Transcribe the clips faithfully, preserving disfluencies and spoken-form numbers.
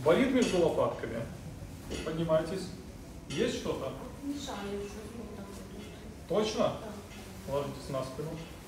Болит между лопатками? Поднимайтесь. Есть что-то? Мешаю еще. Точно? Да. Ложитесь на спину.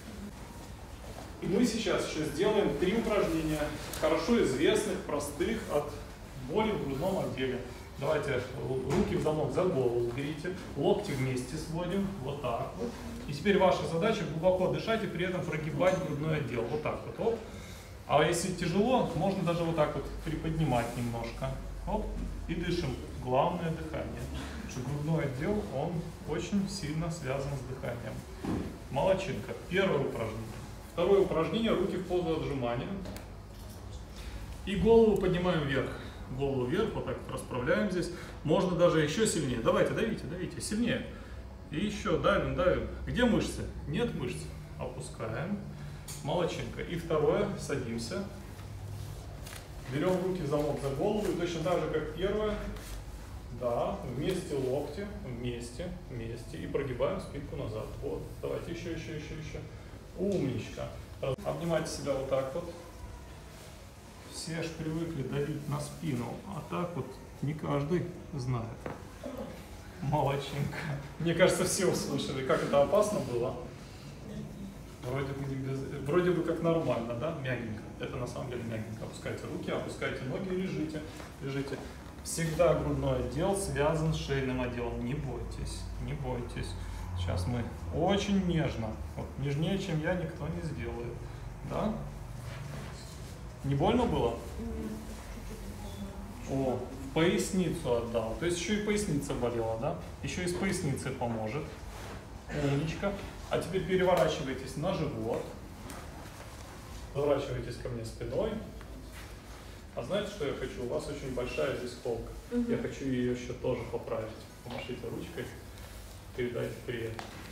И мы сейчас еще сделаем три упражнения, хорошо известных, простых, от боли в грудном отделе. Давайте руки в замок за голову берите, локти вместе сводим, вот так вот. И теперь ваша задача глубоко дышать и при этом прогибать грудной отдел, вот так вот. Оп. А если тяжело, можно даже вот так вот приподнимать немножко. Оп. И дышим. Главное дыхание. Потому что грудной отдел, он очень сильно связан с дыханием. Молодчинка. Первое упражнение. Второе упражнение, руки в позу отжимания. И голову поднимаем вверх. Голову вверх, вот так вот расправляем здесь. Можно даже еще сильнее. Давайте, давите, давите, сильнее. И еще давим, давим. Где мышцы? Нет мышц. Опускаем. Молодчинка. И второе, садимся. Берем руки в замок за голову. И точно так же, как первое. Да, вместе локти, вместе, вместе. И прогибаем спинку назад. Вот. Давайте еще, еще, еще, еще. Умничка. Обнимайте себя вот так вот. Все ж привыкли давить на спину, а так вот не каждый знает. Молодчинка. Мне кажется, все услышали, как это опасно было. Вроде бы, без... Вроде бы как нормально, да? Мягенько. Это на самом деле мягенько. Опускайте руки, опускайте ноги и лежите. Лежите. Всегда грудной отдел связан с шейным отделом. Не бойтесь, не бойтесь. Сейчас мы очень нежно, вот, нежнее, чем я, никто не сделает. Да? Не больно было? О, в поясницу отдал. То есть еще и поясница болела, да? Еще и с поясницей поможет. Умничка. А теперь переворачивайтесь на живот. Поворачивайтесь ко мне спиной. А знаете, что я хочу? У вас очень большая здесь холка. Угу. Я хочу ее еще тоже поправить. Помашите ручкой. Передайте привет.